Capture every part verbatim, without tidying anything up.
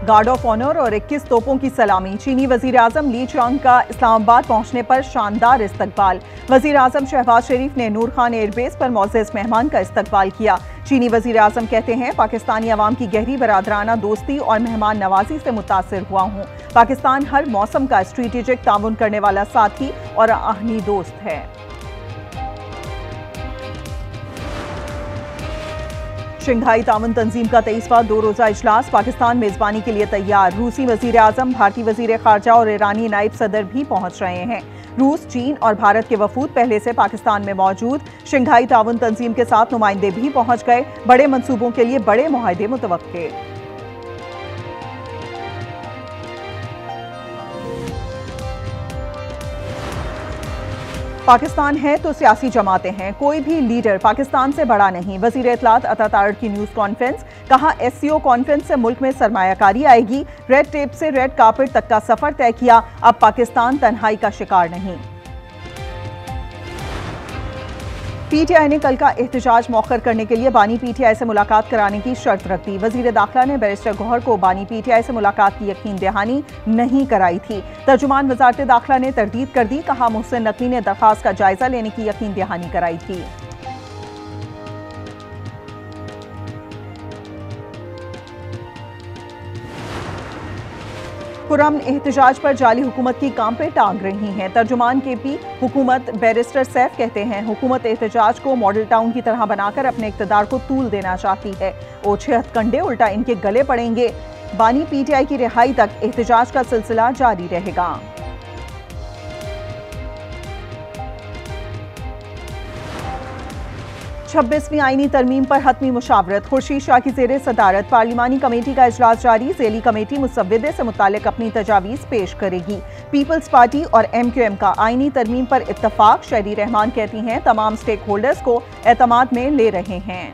Guard of honour और इक्कीस तोपों की सलामी। चीनी वजीर आजम ली चांग का इस्लामाबाद पहुंचने पर शानदार इस्तकबाल। वजीर आजम शहबाज शरीफ ने नूर खान एयरबेस पर मोअज़्ज़ज़ मेहमान का इस्तकबाल किया। चीनी वजीर आजम कहते हैं, पाकिस्तानी अवाम की गहरी बरादराना दोस्ती और मेहमान नवाजी से मुतासिर हुआ हूँ। पाकिस्तान हर मौसम का स्ट्रेटेजिक ताउन करने वाला साथी और आहनी दोस्त है। शंघाई ताउन तंजीम का तेईसवां दो रोजा इजलास पाकिस्तान मेजबानी के लिए तैयार। रूसी वजीर आजम, भारतीय वजीर खारजा और ईरानी नायब सदर भी पहुंच रहे हैं। रूस, चीन और भारत के वफूद पहले से पाकिस्तान में मौजूद। शंघाई ताउन तंजीम के साथ नुमाइंदे भी पहुंच गए। बड़े मंसूबों के लिए बड़े मुआहदे मुतवक्के। पाकिस्तान है तो सियासी जमातें हैं, कोई भी लीडर पाकिस्तान से बड़ा नहीं। वजीर इत्तलात अता तारड़ की न्यूज कॉन्फ्रेंस। कहा, एससीओ कॉन्फ्रेंस से मुल्क में सरमायाकारी आएगी। रेड टेप से रेड कार्पेट तक का सफर तय किया। अब पाकिस्तान तन्हाई का शिकार नहीं। पीटीआई ने कल का एहतजाज मौखर करने के लिए बानी पीटीआई से मुलाकात कराने की शर्त रख दी। वजीर दाखिला ने बैरिस्टर गौहर को बानी पीटीआई से मुलाकात की यकीन दहानी नहीं कराई थी। तर्जुमान वजारत दाखिला ने तरदीद कर दी। कहा, मोहसिन नकवी ने दरखास्त का जायजा लेने की यकीन दहानी कराई थी। पुरअमन एहतजाज पर जाली हुकूमत की कांपे टांग रही हैं। तर्जुमान के पी हुकूमत बैरिस्टर सैफ कहते हैं, हुकूमत एहतजाज को मॉडल टाउन की तरह बनाकर अपने इक़्तिदार को तूल देना चाहती है। ओछे हथकंडे उल्टा इनके गले पड़ेंगे। बानी पीटीआई की रिहाई तक एहतजाज का सिलसिला जारी रहेगा। छब्बीसवीं आईनी तरमीम पर हतमी मुशावरत। खुर्शीद शाह की जेर सदारत पार्लिमानी कमेटी का इजलास जारी। ज़ेली कमेटी मुसव्विदे से मुतालिक अपनी तजावीज़ पेश करेगी। पीपल्स पार्टी और एम क्यू एम का आईनी तरमीम पर इत्तफाक। शहरी रहमान कहती हैं, तमाम स्टेक होल्डर्स को एतमाद में ले रहे हैं।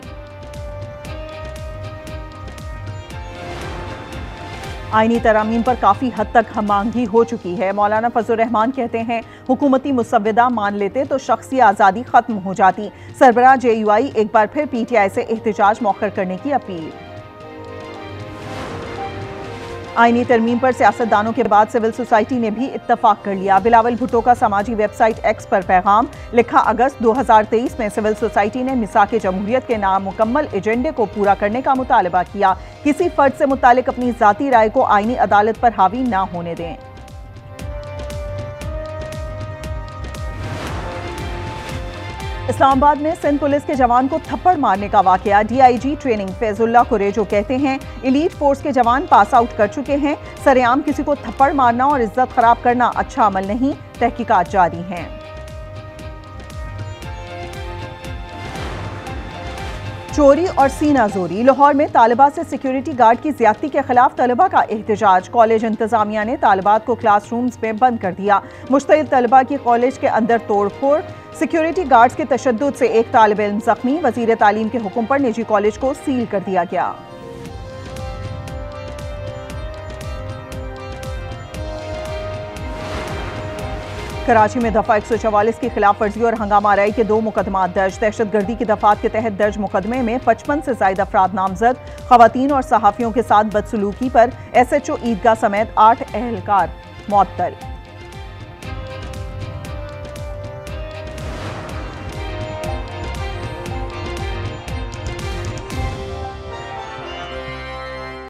आईनी तरमीम पर काफ़ी हद तक हमआंगी हो चुकी है। मौलाना फजल रहमान कहते हैं, हुकूमती मुसव्विदा मान लेते तो शख्सी आज़ादी खत्म हो जाती। सरबराह जे यू आई एक बार फिर पीटीआई से एहतजाज मौखर करने की अपील। आईनी तरमीम पर सियासतदानों के बाद सिविल सोसाइटी ने भी इत्तफाक कर लिया। बिलावल भुट्टो का समाजी वेबसाइट एक्स पर पैगाम लिखा, अगस्त दो हज़ार तेईस में सिविल सोसाइटी ने मिसाक जमहूरियत के नामुकम्मल एजेंडे को पूरा करने का मुतालबा किया। किसी फर्द से मुतालिक अपनी जाती राय को आईनी अदालत पर हावी ना होने दें। इस्लामाबाद में सिंध पुलिस के जवान को थप्पड़ मारने का वाकया। डीआईजी ट्रेनिंग फैजुल्ला कुरेजो कहते हैं, एलीट फोर्स के जवान पास आउट कर चुके हैं। सरेआम किसी को थप्पड़ मारना और इज्जत खराब करना अच्छा अमल नहीं। तहकीकात जारी हैं। चोरी और सीना जोरी। लाहौर में तालिबा से सिक्योरिटी गार्ड की ज्यादती के खिलाफ तलबा का एहतजाज। कॉलेज इंतजामिया ने तालिबात को क्लासरूम्स में बंद कर दिया। मुश्तइल तलबा की कॉलेज के अंदर तोड़फोड़। सिक्योरिटी गार्ड्स के तशद्दुद से एक तालिब इल्म जख्मी। वजीर तालीम के हुक्म पर निजी कॉलेज को सील कर दिया गया। कराची में दफा एक सौ चवालीस की खिलाफ वर्जी और हंगामा आराई के दो मुकदमा दर्ज। दहशतगर्दी की दफात के तहत दर्ज मुकदमे में पचपन से ज्यादा अफराद नामजद। खवातीन और सहाफियों के साथ बदसलूकी पर एस एच ओ ईदगाह समेत आठ एहलकार मुअत्तल।